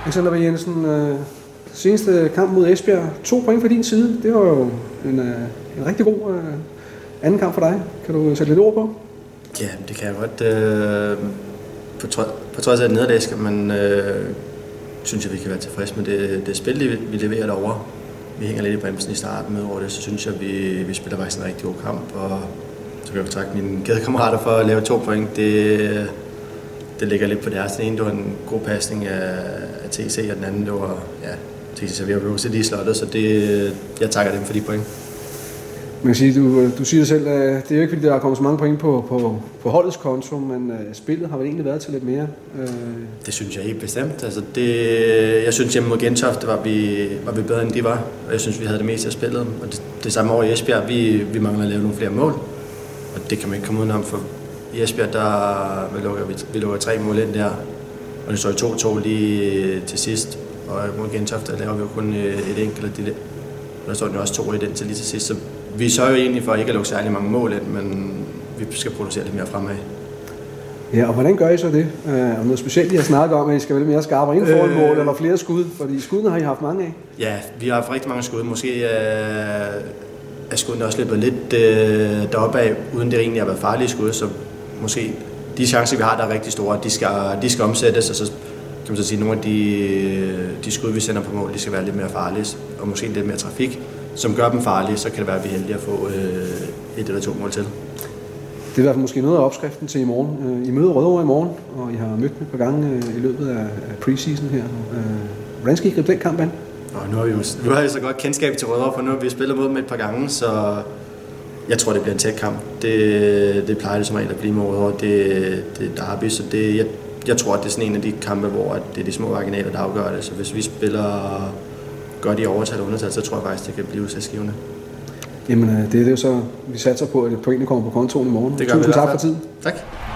Alexander V. Jensen, seneste kamp mod Esbjerg, 2 point fra din side. Det var jo en rigtig god anden kamp for dig. Kan du sætte lidt ord på? Ja, det kan jeg godt. På trods af et nederlag skal man, synes jeg, vi kan være tilfredse med det spil, vi leverer derovre. Vi hænger lidt i bremsen i starten med over det, så synes jeg, vi spiller faktisk en rigtig god kamp. Og så vil jeg takke mine kædekammerater for at lave 2 point. Det ligger lidt på deres. Den ene, det var en god pasning af TC, og den anden, det var TC Servera til de slottet, så jeg takker dem for de point. Man kan sige, du siger selv, at det er jo ikke fordi, der er kommet så mange point på holdets konto, men spillet har vel egentlig været til lidt mere? Det synes jeg helt bestemt. Altså jeg synes hjemme mod Gentofte var vi bedre end de var, og jeg synes vi havde det meste af spillet. Og det samme over i Esbjerg, vi mangler at lave nogle flere mål, og det kan man ikke komme udenom, for i Esbjerg vi lukker 3 mål ind der, og det står i 2-2 lige til sidst, og mod Gentofte laver vi jo kun et enkelt af de der. Og der står den jo også 2-1 ind til lige til sidst, så vi sørger jo egentlig for ikke at lukke særlig mange mål ind, men vi skal producere lidt mere fremad. Ja, og hvordan gør I så det? Og noget specielt, I har snakket om, at I skal være mere skarpere inden for mål eller flere skud, fordi skuddene har I haft mange af? Ja, vi har haft rigtig mange skud. Måske er skuddene også løbet lidt deroppe af, uden det egentlig har været farlige skud, så måske de chancer, vi har, der er rigtig store, de skal omsættes, og så kan man så sige, at nogle af de skud, vi sender på mål, de skal være lidt mere farlige, og måske lidt mere trafik, som gør dem farlige, så kan det være, at vi er heldige at få 1 eller 2 mål til. Det er i hvert fald måske noget af opskriften til i morgen. I møder Rødovre i morgen, og I har mødt dem et par gange i løbet af preseason her. Hvordan skal I gribe den kamp an? Nu har vi så godt kendskab til Rødovre, for nu har vi spillet mod dem et par gange, så jeg tror, det bliver en tæt kamp. Det plejer det som regel at blive med Rødovre. Det er derby, så jeg tror, at det er sådan en af de kampe, hvor det er de små marginaler, der afgør det. Så hvis vi spiller godt i overtal og undertal, så tror jeg faktisk, det kan blive udslagsgivende. Jamen, det er jo så, vi satser på, at pointene kommer på kontoen i morgen. Tusind tak for tiden. Tak.